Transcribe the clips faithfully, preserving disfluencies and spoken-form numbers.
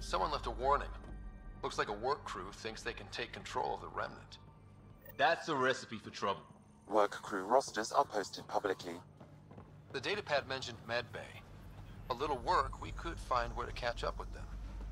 Someone left a warning. Looks like a work crew thinks they can take control of the Remnant. That's a recipe for trouble. Work crew rosters are posted publicly. The datapad mentioned Medbay. A little work, we could find where to catch up with them.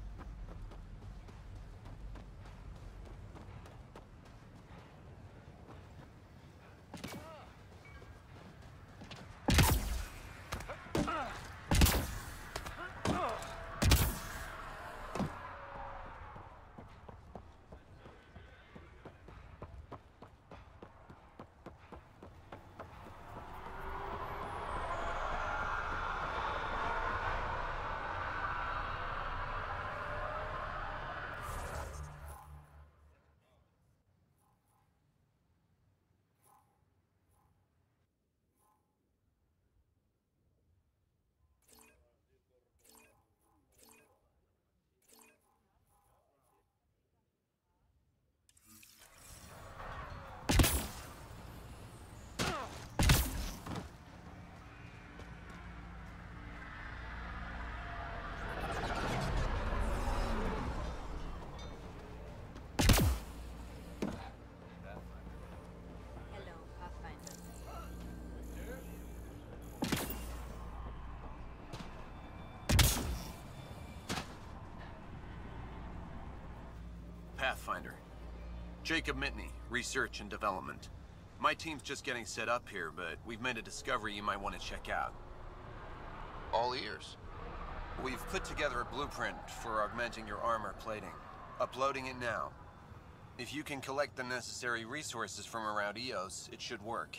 Pathfinder. Jacob Mitney, Research and Development. My team's just getting set up here, but we've made a discovery you might want to check out. All ears. We've put together a blueprint for augmenting your armor plating. Uploading it now. If you can collect the necessary resources from around Eos, it should work.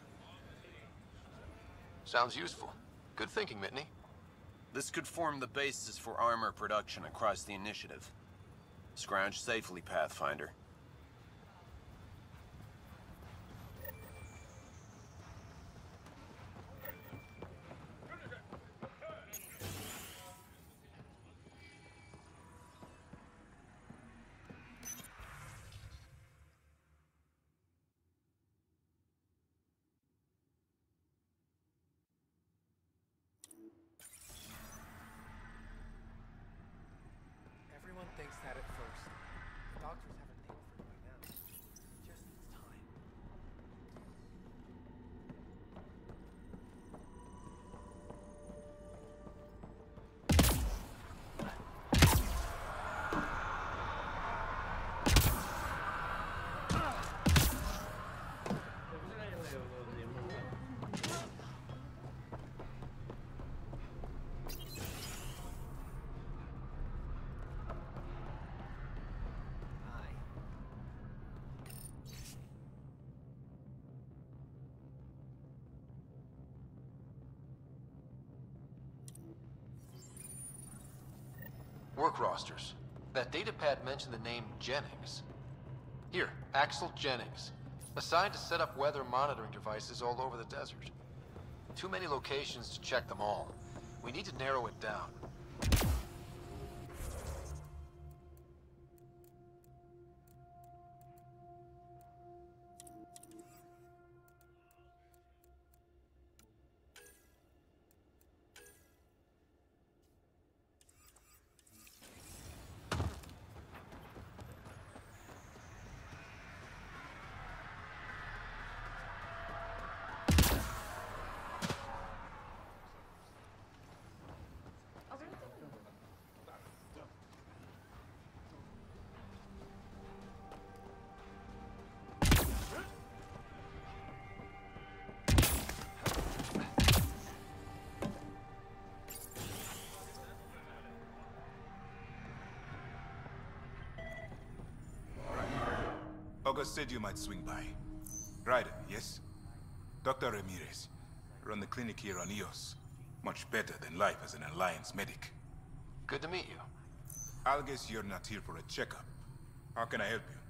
Sounds useful. Good thinking, Mitney. This could form the basis for armor production across the initiative. Scrounge safely, Pathfinder. Everyone thinks that at first. The doctors have a name for it by now. Just needs time. Work rosters. That datapad mentioned the name Jennings. Here, Axel Jennings. Assigned to set up weather monitoring devices all over the desert. Too many locations to check them all. We need to narrow it down. August said you might swing by. Ryder, yes? Doctor Ramirez. Run the clinic here on Eos. Much better than life as an Alliance medic. Good to meet you. I'll guess you're not here for a checkup. How can I help you?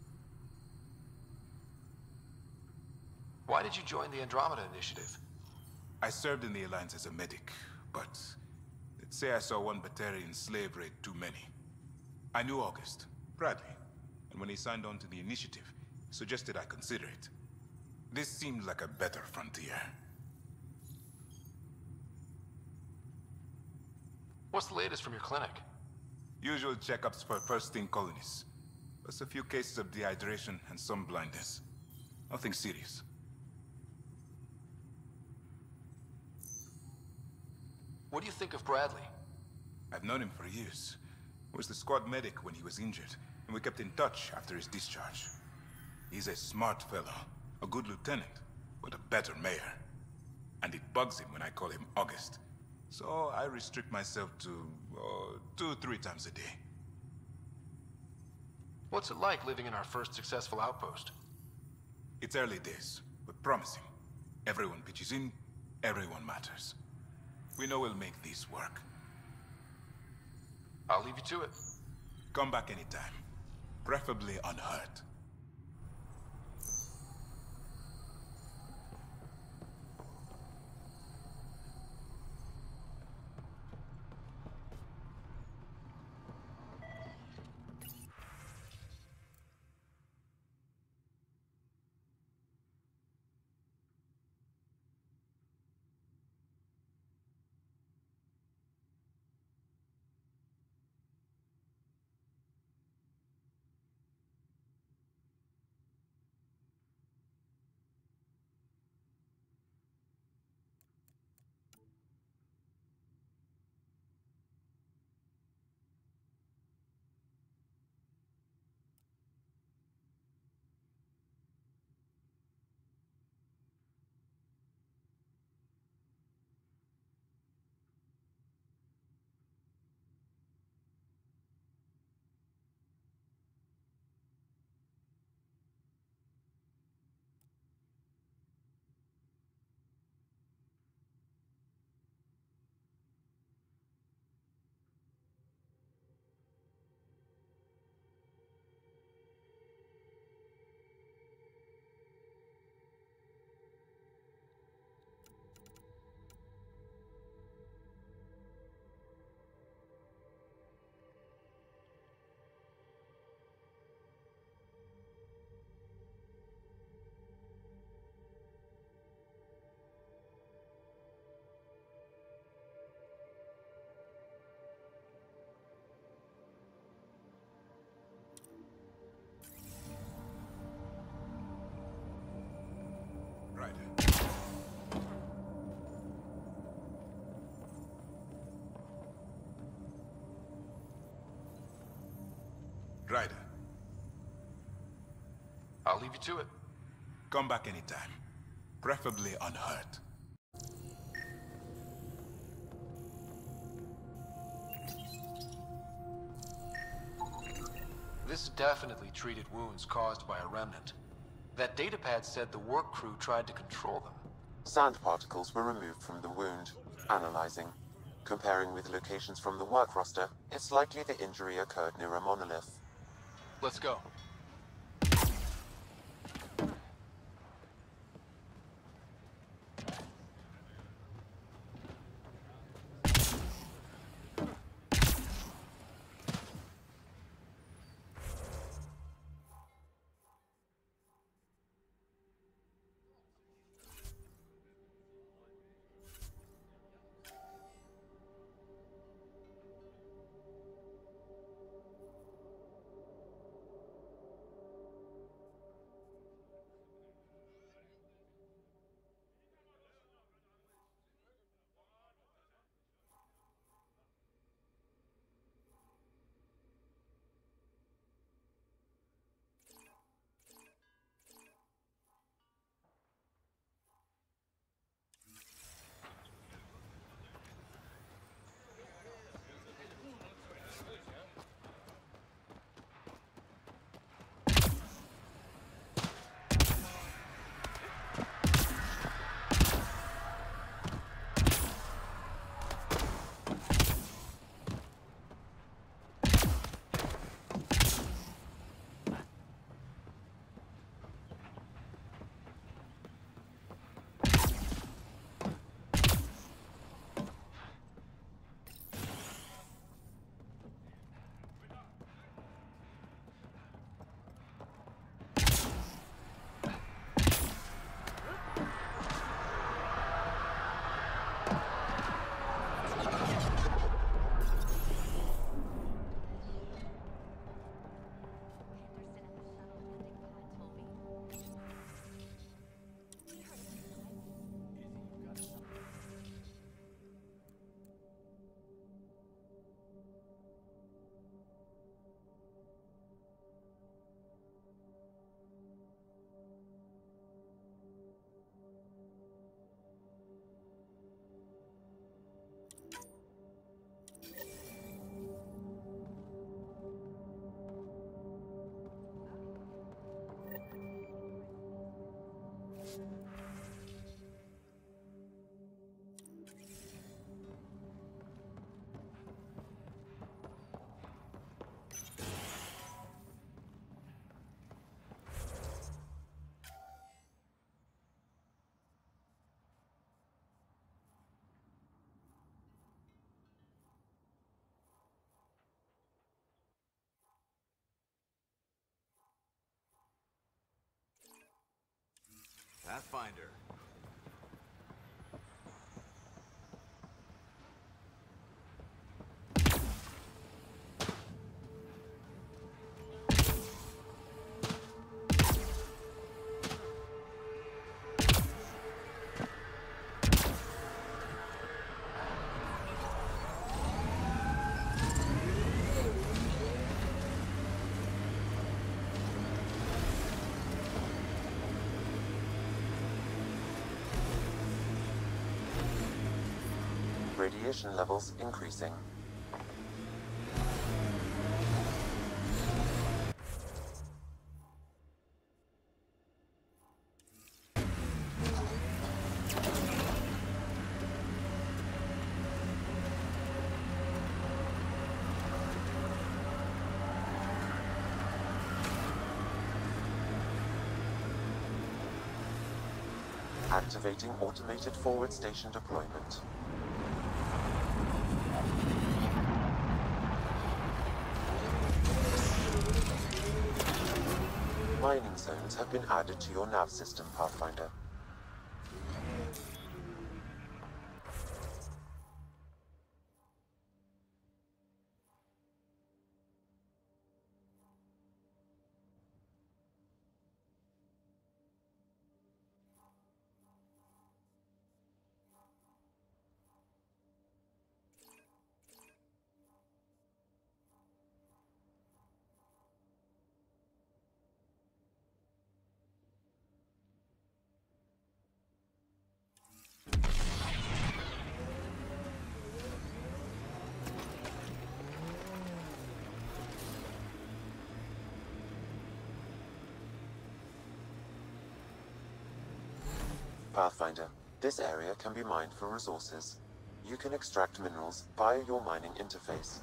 Why did you join the Andromeda Initiative? I served in the Alliance as a medic, but let's say I saw one Batarian slave raid too many. I knew August, Bradley, and when he signed on to the Initiative, he suggested I consider it. This seemed like a better frontier. What's the latest from your clinic? Usual checkups for first-team colonists. Plus a few cases of dehydration and some blindness. Nothing serious. What do you think of Bradley? I've known him for years. He was the squad medic when he was injured, and we kept in touch after his discharge. He's a smart fellow, a good lieutenant, but a better mayor. And it bugs him when I call him August. So I restrict myself to, uh, two, three times a day. What's it like living in our first successful outpost? It's early days, but promising. Everyone pitches in, everyone matters. We know we'll make this work. I'll leave you to it. Come back anytime. Preferably unhurt. Ryder, I'll leave you to it. come back anytime. Preferably unhurt. This definitely treated wounds caused by a remnant. That datapad said the work crew tried to control them. Sand particles were removed from the wound. Analyzing. Comparing with locations from the work roster, it's likely the injury occurred near a monolith. Let's go. Pathfinder. Radiation levels increasing. Activating automated forward station deployment. Mining zones have been added to your nav system, Pathfinder. Pathfinder, this area can be mined for resources. You can extract minerals via your mining interface.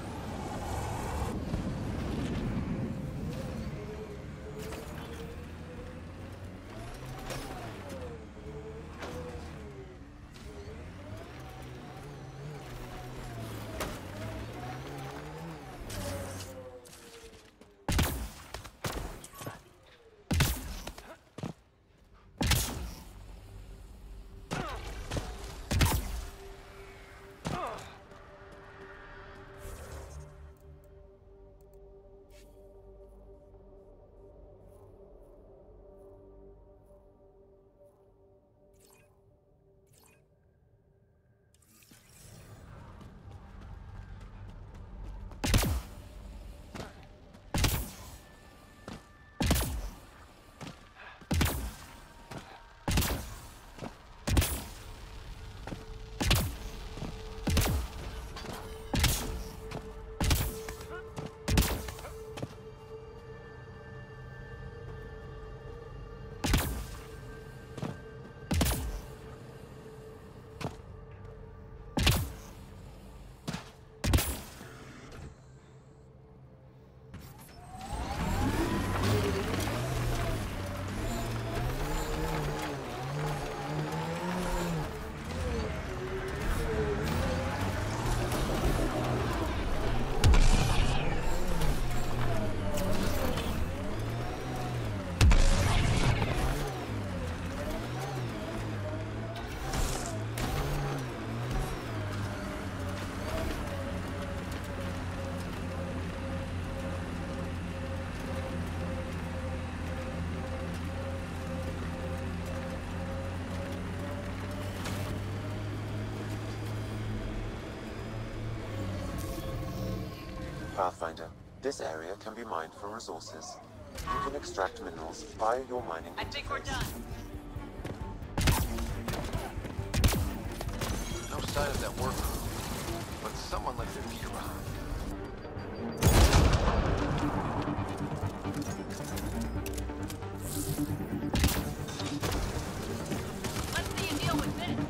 Pathfinder, this area can be mined for resources. You can extract minerals via your mining interface. I think we're done. No sign of that work crew, but someone left their gear behind. Let's see you deal with this.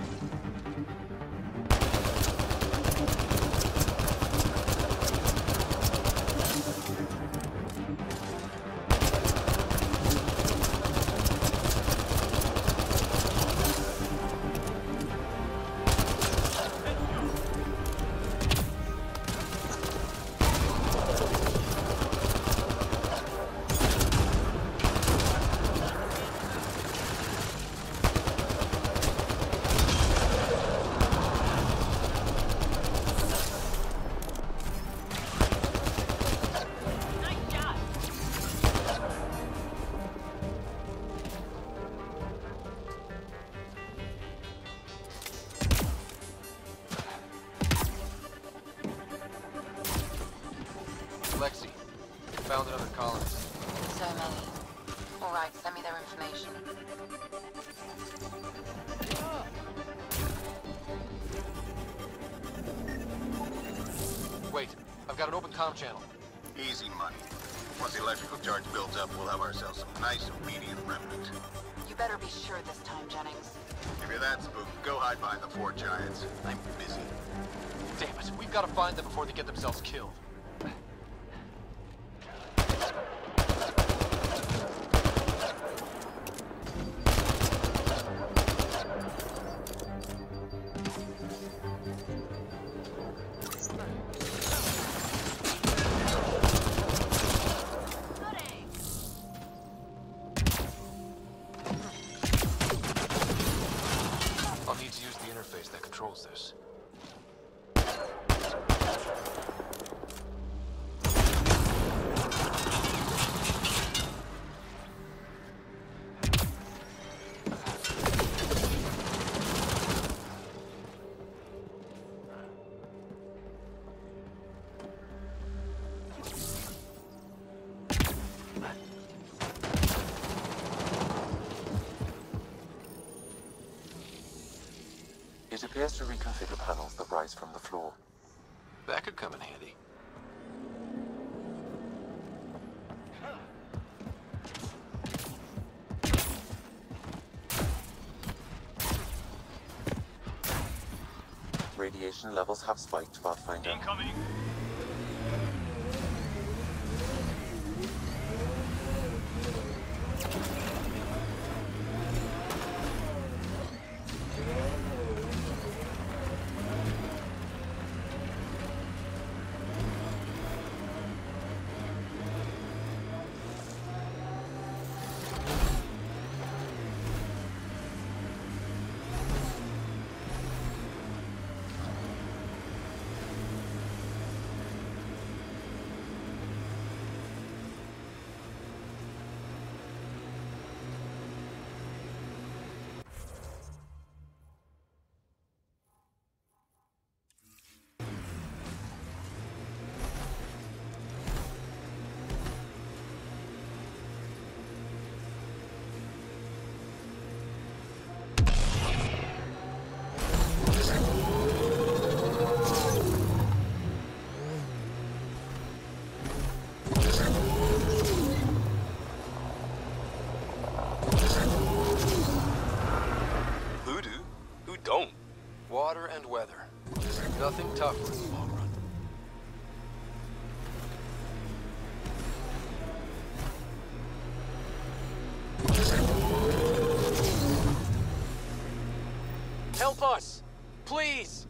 Wait, I've got an open comm channel. Easy money. Once the electrical charge builds up, we'll have ourselves some nice obedient remnant. You better be sure this time, Jennings. If you're that spooked, go hide behind the four giants. I'm busy. Damn it, we've got to find them before they get themselves killed. I'll need to use the interface that controls this. It appears to reconfigure panels that rise from the floor. That could come in handy. Radiation levels have spiked, Pathfinder. Incoming! Water and weather. Nothing tougher in the long run. Help us! Please!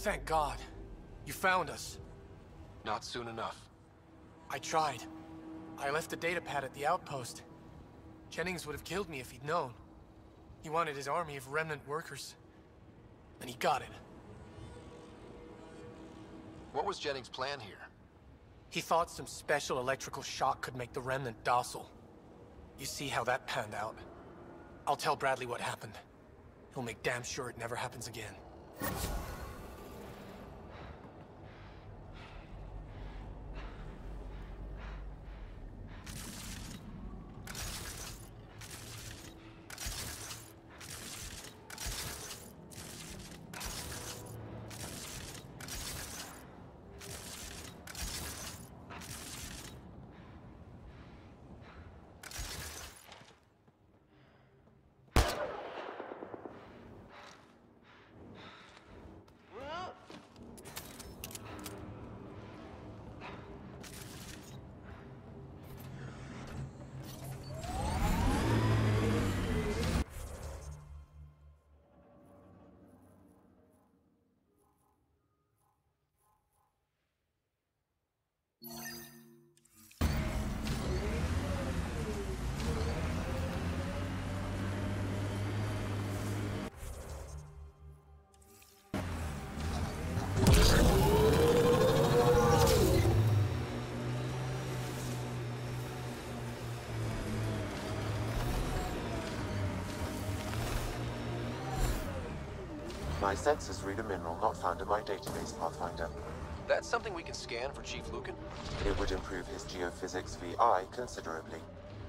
Thank God. You found us. Not soon enough. I tried. I left the data pad at the outpost. Jennings would have killed me if he'd known. He wanted his army of remnant workers. And he got it. What was Jennings' plan here? He thought some special electrical shock could make the remnant docile. You see how that panned out. I'll tell Bradley what happened. He'll make damn sure it never happens again. My sensors read a mineral not found in my database, Pathfinder. That's something we can scan for Chief Lucan? It would improve his geophysics V I considerably.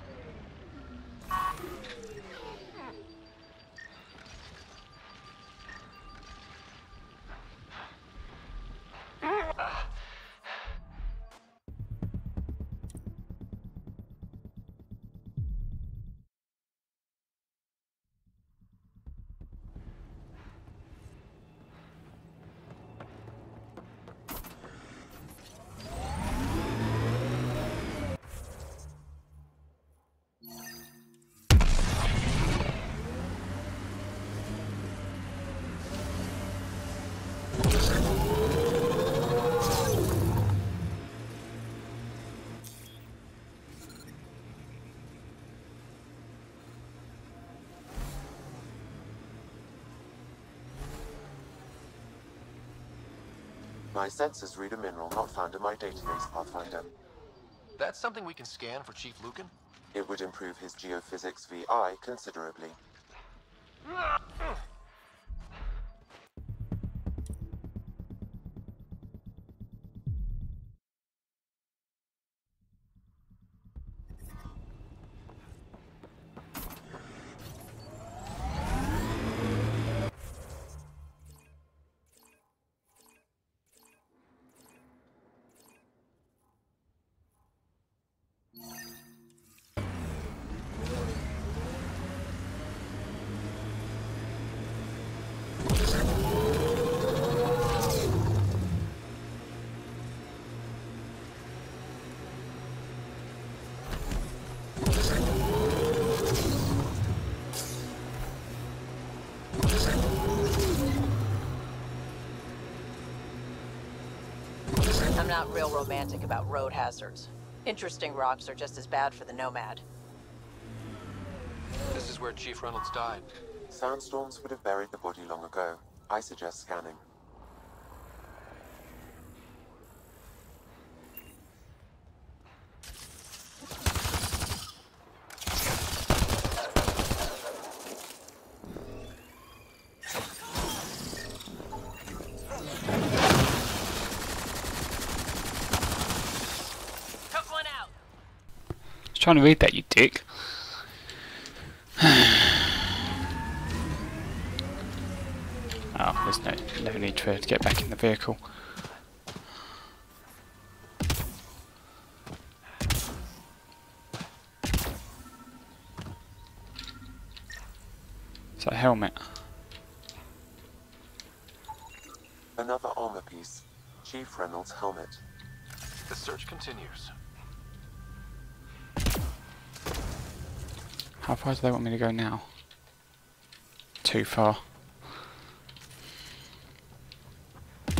My sensors read a mineral not found in my database, Pathfinder. That's something we can scan for Chief Lucan? It would improve his geophysics V I considerably. I'm not real romantic about road hazards. Interesting rocks are just as bad for the Nomad. This is where Chief Reynolds died. Sandstorms would have buried the body long ago. I suggest scanning. Trying to read that, you dick. Oh, there's no, no need for her to get back in the vehicle. It's a helmet. Another armor piece. Chief Reynolds' helmet. The search continues. How far do they want me to go now? Too far.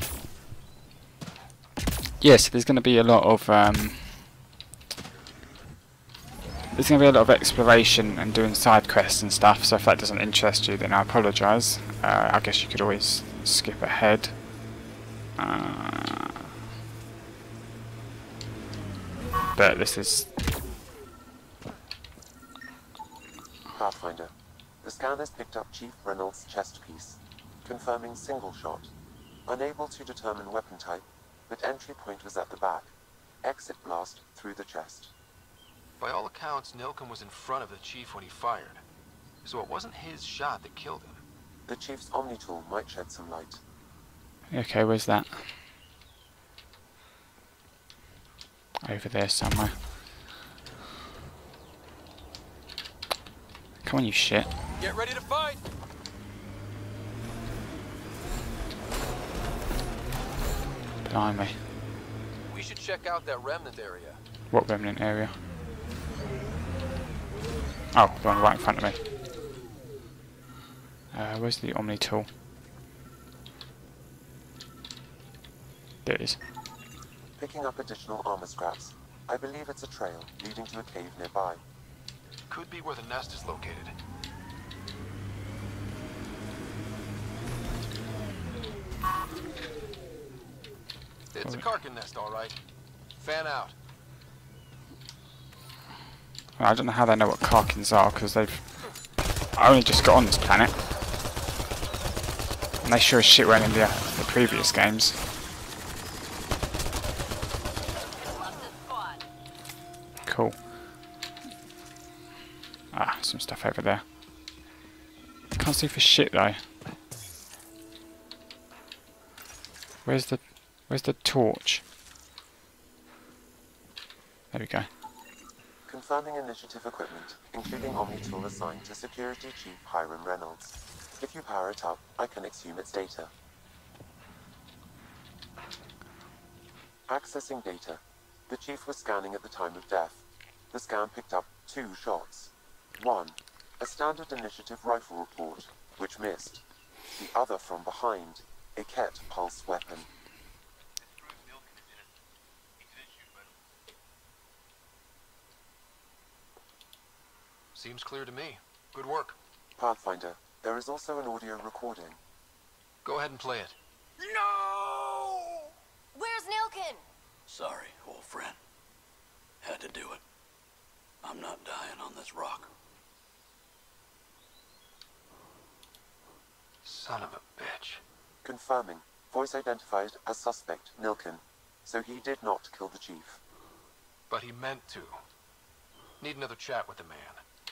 Yes, there's going to be a lot of um, there's going to be a lot of exploration and doing side quests and stuff. So if that doesn't interest you, then I apologise. Uh, I guess you could always skip ahead. Uh, but this is Pathfinder. The scanners picked up Chief Reynolds' chest piece, confirming single shot. Unable to determine weapon type, but entry point was at the back. Exit blast through the chest. By all accounts, Nilken was in front of the Chief when he fired. So it wasn't his shot that killed him. The Chief's Omni tool might shed some light. okay. Where's that? Over there somewhere. Come on, you shit. Get ready to fight! Blimey. We should check out that remnant area. What remnant area? Oh, the one right in front of me. Uh, where's the Omni tool? There it is. Picking up additional armor scraps. I believe it's a trail leading to a cave nearby. Could be where the nest is located. It's a Karkin nest, all right. Fan out. Well, I don't know how they know what Karkins are, because they've only just got on this planet. And they sure as shit weren't in the, uh, the previous games. Cool. Ah, some stuff over there. Can't see for shit though. Where's the where's the torch? There we go. Confirming initiative equipment, including Omni tool assigned to Security Chief Hiram Reynolds. If you power it up, I can exhume its data. Accessing data. The Chief was scanning at the time of death. The scan picked up two shots. One, a standard initiative rifle report, which missed. The other from behind, a Ket pulse weapon. Seems clear to me. Good work. Pathfinder, there is also an audio recording. Go ahead and play it. No! Where's Nilken? Sorry, old friend. Had to do it. I'm not dying on this rock. Son of a bitch. Confirming. Voice identified as suspect, Nilken. So he did not kill the Chief. But he meant to. Need another chat with the man.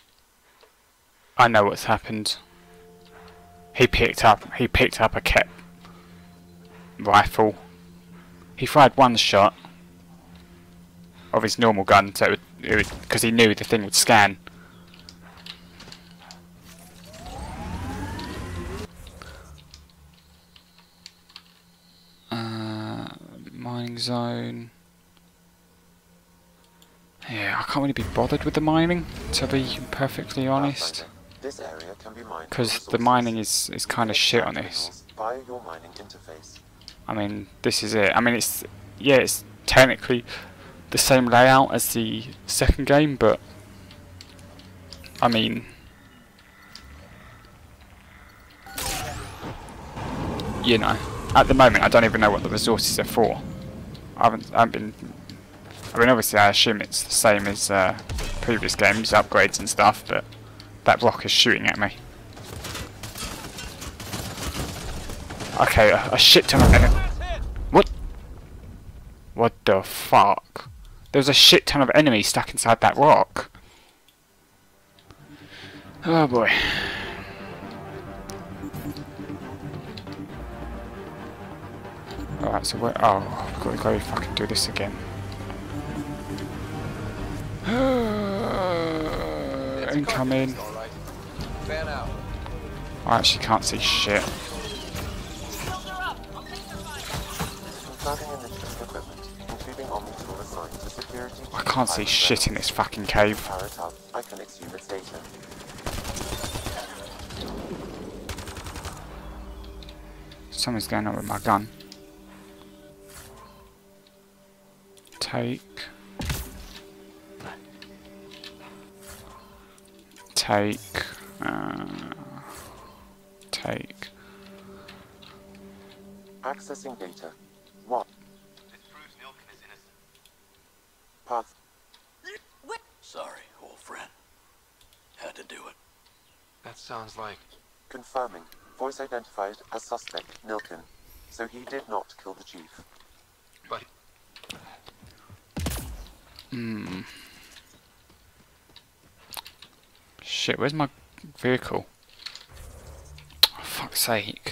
I know what's happened. He picked up he picked up a Ket rifle. He fired one shot of his normal gun, so it would, it would, because he knew the thing would scan. Uh, mining zone. Yeah, I can't really be bothered with the mining, to be perfectly honest. This area can be mined Because the mining is, is kind of shit on this. Via your mining interface. I mean, this is it. I mean, it's, yeah, it's technically the same layout as the second game, but I mean, you know, at the moment I don't even know what the resources are for. I haven't, I haven't been, I mean, obviously I assume it's the same as uh, previous games, upgrades and stuff, but that rock is shooting at me. Okay, a, a shit ton of enemies. What? What the fuck? There's a shit ton of enemies stuck inside that rock. Oh boy. Alright, so where? Oh, I've got to go fucking do this again. Incoming. Fan out. I actually can't see shit. I can't see shit in this fucking cave. I can exhume its data. Something's going on with my gun. Take. Take. Uh, take. Accessing data. What? This proves Nilken is innocent. Path. What? Sorry, old friend. Had to do it. That sounds like... Confirming. Voice identified as suspect, Nilken. So he did not kill the chief. But... Hmm. Shit, where's my vehicle? Oh, fuck's sake.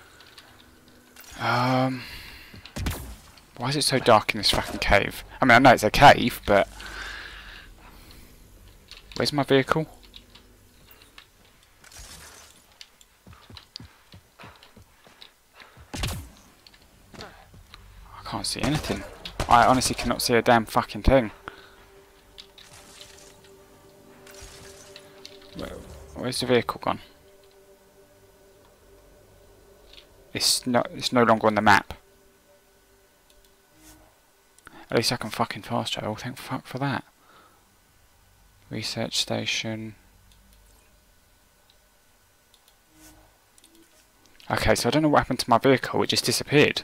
Um... Why is it so dark in this fucking cave? I mean, I know it's a cave, but... Where's my vehicle? I can't see anything. I honestly cannot see a damn fucking thing. Where, where's the vehicle gone? It's not. It's no longer on the map. At least I can fucking fast travel. Thank fuck for that. Research station. Okay, so I don't know what happened to my vehicle. It just disappeared.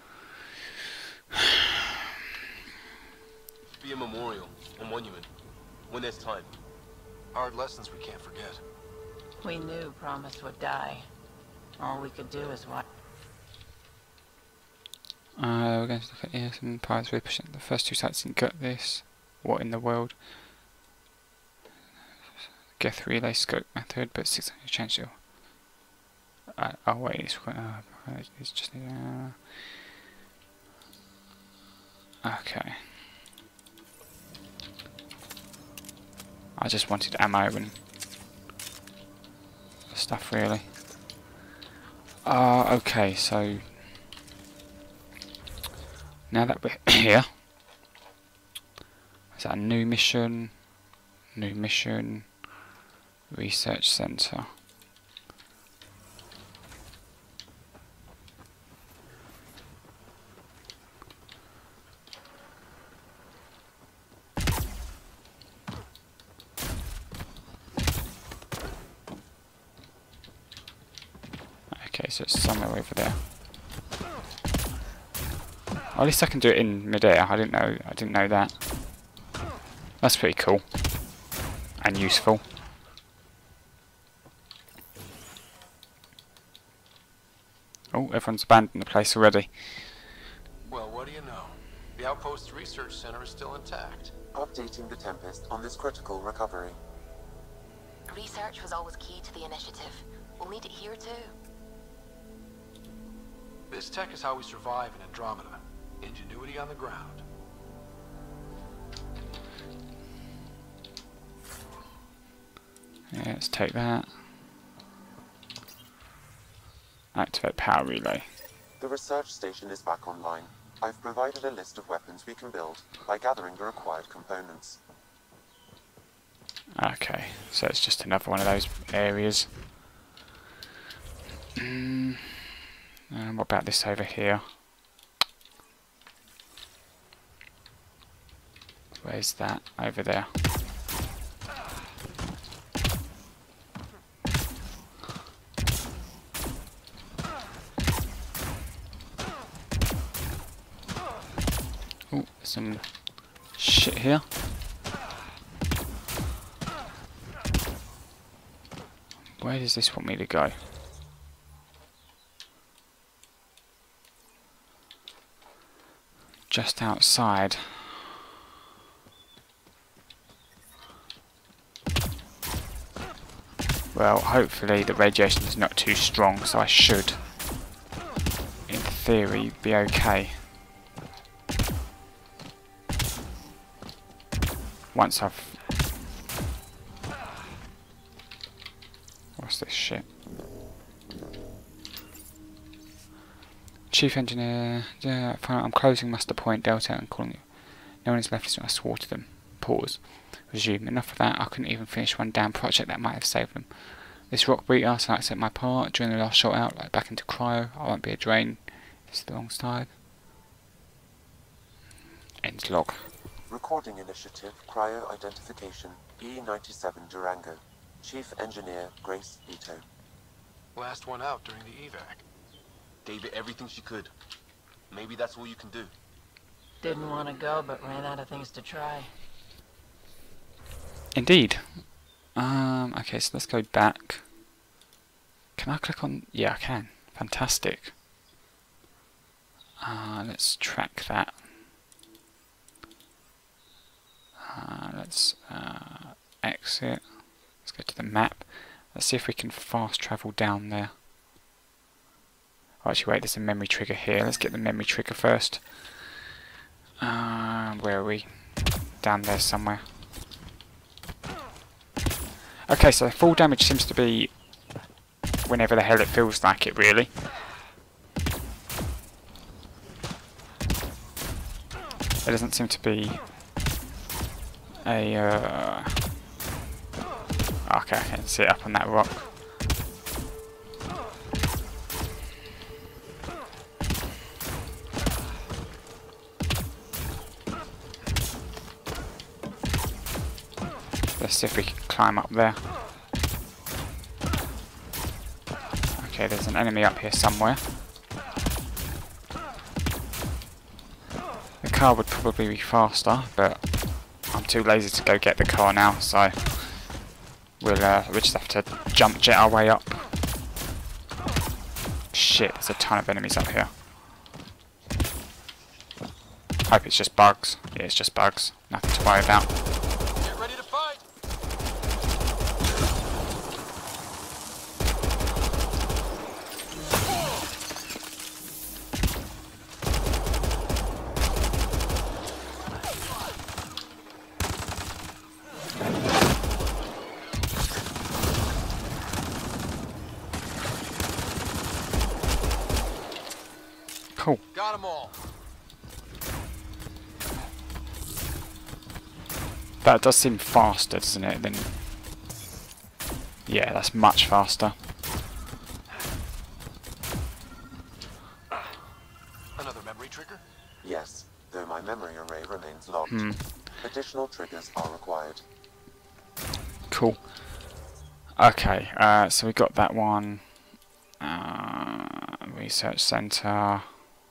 Be a memorial, a monument, when there's time. Hard lessons we can't forget. We knew Promise would die. All we could do is watch. Uh, we're going to look at here some pirates represent the first two sites and get this. What in the world? Geth relay scope method, but six hundred change it. Uh, oh wait, it's, uh, it's just uh, okay. I just wanted ammo and stuff really. Uh, okay, so now that we're here, is that a new mission? New mission, research center. Okay, so it's somewhere over there. Or at least I can do it in midair. I didn't know. I didn't know that. That's pretty cool and useful. Oh, everyone's abandoned the place already. Well, what do you know? The Outpost Research Center is still intact. Updating the Tempest on this critical recovery. Research was always key to the initiative. We'll need it here too. This tech is how we survive in Andromeda. Ingenuity on the ground. Yeah, let's take that. Activate power relay. The research station is back online. I've provided a list of weapons we can build by gathering the required components. Okay, so it's just another one of those areas. Mm. And what about this over here? Where's that? Over there. Oh, some shit here. Where does this want me to go? Just outside. Well, hopefully the radiation is not too strong, so I should, in theory, be okay. Once I've... What's this shit? Chief Engineer... Yeah, I'm closing muster point Delta and calling you. No one is left, so I swore to them. Pause. Resume. Enough of that. I couldn't even finish one damn project that might have saved them. This rock breeder, so I accept my part. During the last shot out, like back into cryo. I won't be a drain. It's the wrong side. End log. Recording Initiative Cryo Identification E ninety-seven Durango. Chief Engineer Grace Ito. Last one out during the evac. Gave it everything she could. Maybe that's all you can do. Didn't want to go, but ran out of things to try. Indeed. Um, okay, so let's go back. Can I click on... Yeah, I can. Fantastic. Uh, let's track that. Uh, let's uh, exit. Let's go to the map. Let's see if we can fast travel down there. Oh, actually, wait, there's a memory trigger here. Let's get the memory trigger first. Uh, where are we? Down there somewhere. Okay, so full damage seems to be whenever the hell it feels like it, really. There doesn't seem to be a... Uh... Okay, I can see it up on that rock. Let's see if we can climb up there. Okay, there's an enemy up here somewhere. The car would probably be faster, but I'm too lazy to go get the car now, so we'll, uh, we'll just have to jump jet our way up. Shit, there's a ton of enemies up here. Hope it's just bugs. Yeah, it's just bugs. Nothing to worry about. Get ready to fight! Cool. Got them all. That does seem faster, doesn't it? Than yeah, that's much faster. Another memory trigger? Yes, though my memory array remains locked. Hmm. Additional triggers are required. Cool. Okay, uh, so we got that one. Uh, research center.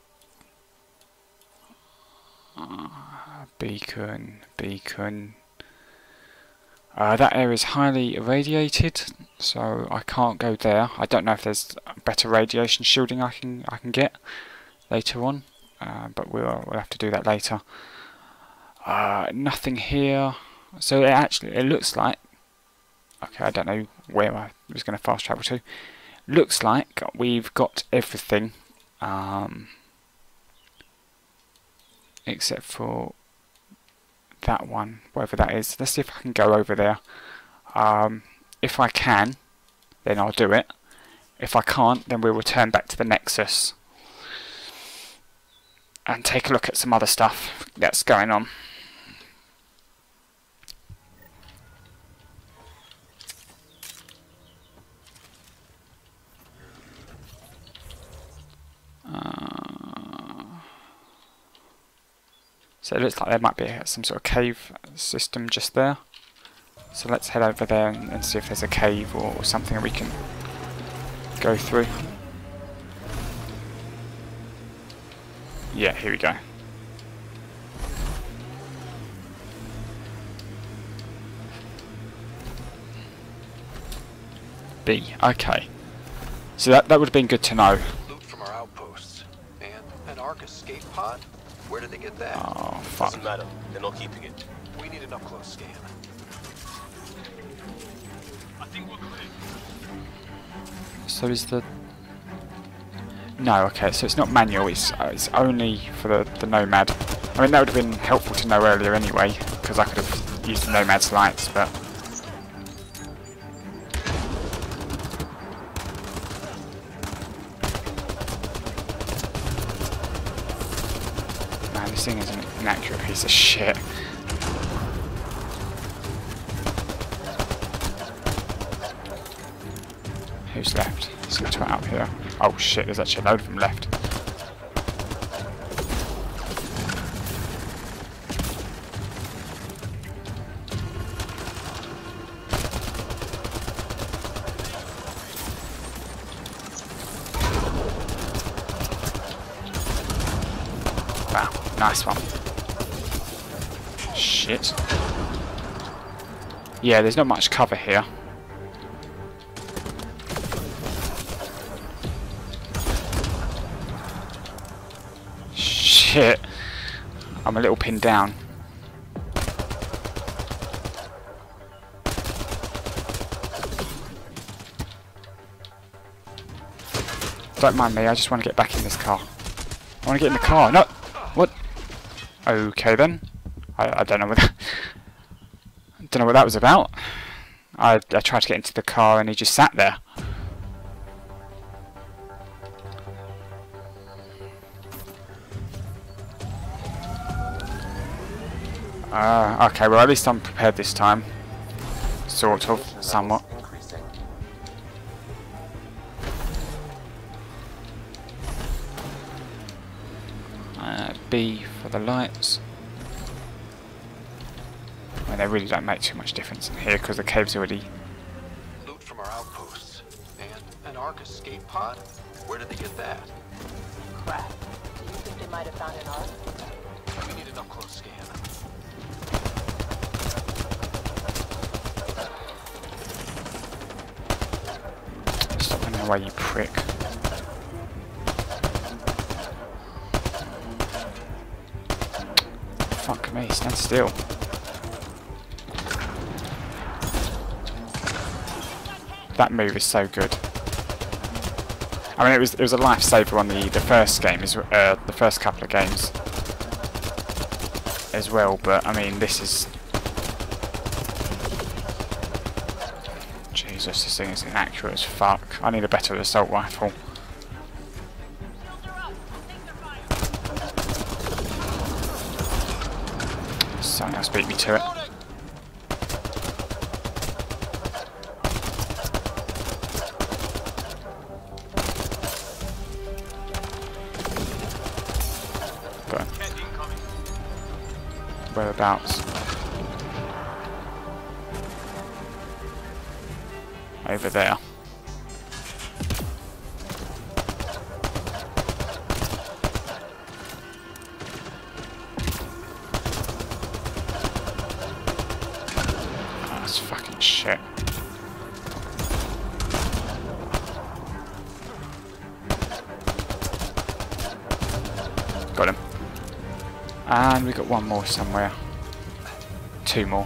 Uh, beacon, beacon. Uh, that area is highly irradiated, so I can't go there. I don't know if there's better radiation shielding I can I can get later on, uh, but we'll we'll have to do that later. Uh, nothing here. So it actually it looks like. Okay, I don't know where I was going to fast travel to. Looks like we've got everything, um, except for that one, whatever that is. Let's see if I can go over there. Um, if I can, then I'll do it. If I can't, then we'll return back to the Nexus and take a look at some other stuff that's going on. Uh, so it looks like there might be some sort of cave system just there. So let's head over there and, and see if there's a cave or, or something that we can go through. Yeah, here we go. B, okay. So that, that would have been good to know. Loot from our outposts. And an Ark escape pod? Where did they get that? Oh, fuck. Doesn't matter. They're not keeping it. We need an up-close scan. I think we're clear. So is the... No, okay, so it's not manual, it's, uh, it's only for the, the Nomad. I mean, that would have been helpful to know earlier anyway, because I could have used the Nomad's lights, but... Man, this thing is an inaccurate piece of shit. Who's left? There's a twat up here. Oh shit, there's actually a load of them left. Nice one. Shit. Yeah, there's not much cover here. Shit. I'm a little pinned down. Don't mind me, I just want to get back in this car. I want to get in the car. No! What? Okay then. I, I don't know what that, I don't know what that was about. I, I tried to get into the car and he just sat there. Uh, okay, well at least I'm prepared this time. Sort of, somewhat. Uh, B for the lights. I mean, they really don't make too much difference in here because the cave's already... Loot from our outposts. And an Ark escape pod? Where did they get that? Crap. Do you think they might have found an Ark? We need an up-close scan. Stop running away, you prick. Fuck me, stand still. That move is so good. I mean, it was it was a lifesaver on the the first game, as uh, the first couple of games as well. But I mean, this is Jesus. This thing is inaccurate as fuck. I need a better assault rifle. Something else beat me to it. But whereabouts? Over there. Shit. Got him. And we got one more somewhere. Two more.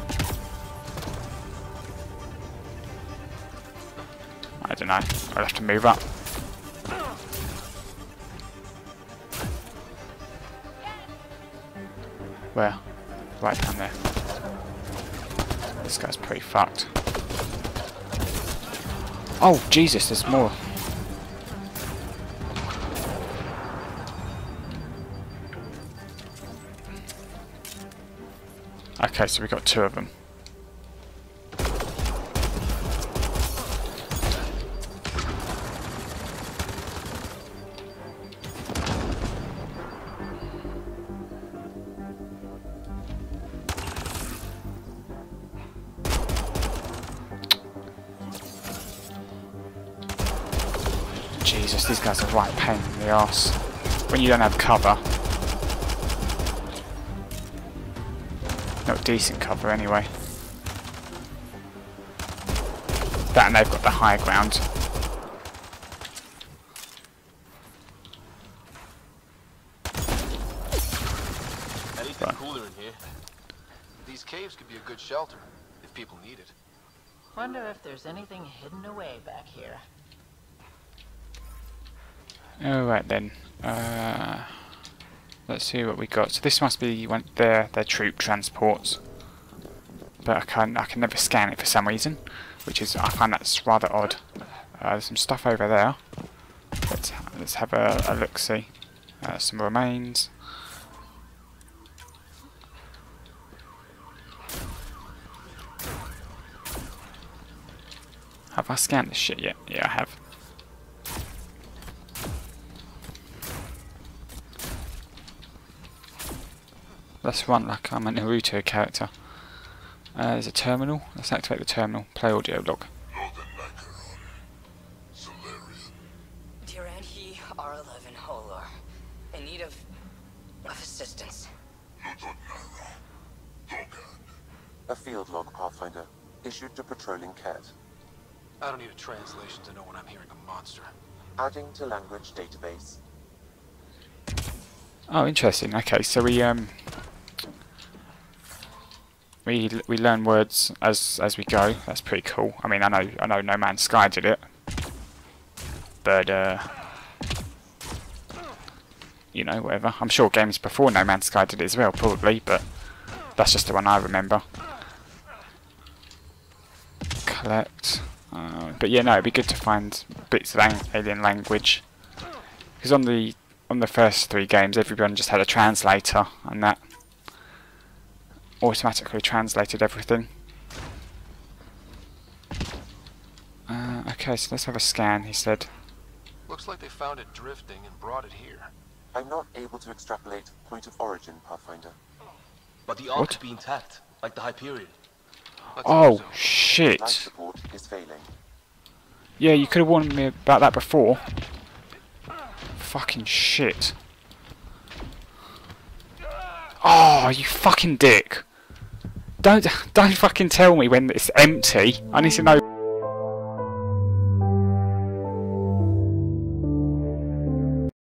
I don't know. I'll have to move up. Where? Right down there. This guy's pretty fucked. Oh, Jesus, there's more. Okay, so we got two of them. Jesus, these guys are right pain in the arse when you don't have cover. Not decent cover anyway. That and they've got the high ground. Anything cooler in here? These caves could be a good shelter if people need it. Wonder if there's anything hidden away back here. Alright then. Uh, let's see what we got. So this must be one their their troop transports. But I can I can never scan it for some reason, which is I find that's rather odd. Uh, there's some stuff over there. Let's let's have a, a look see. Uh, some remains. Have I scanned this shit yet? Yeah, I have. Let's run like I'm a Naruto character. Uh, there's a terminal. Let's activate the terminal. Play audio log. Tiranhi R eleven Holor. In need of, of assistance. A field log, Pathfinder, issued to patrolling Ket. I don't need a translation to know when I'm hearing a monster. Adding to language database. Oh, interesting. Okay, so we um we we learn words as as we go. That's pretty cool. I mean, I know I know No Man's Sky did it, but uh, you know, whatever. I'm sure games before No Man's Sky did it as well, probably, but that's just the one I remember. Collect. Uh, but yeah, no, it'd be good to find bits of lang alien language, because on the on the first three games, everyone just had a translator, and that automatically translated everything. Uh, okay, so let's have a scan. He said. Looks like they found it drifting and brought it here. I'm not able to extrapolate point of origin, Pathfinder. But the arc could be intact, like the Hyperion. Let's Oh so. shit! Life support is failing. Yeah, you could have warned me about that before. Fucking shit. Oh, you fucking dick. Don't don't fucking tell me when it's empty. I need to know.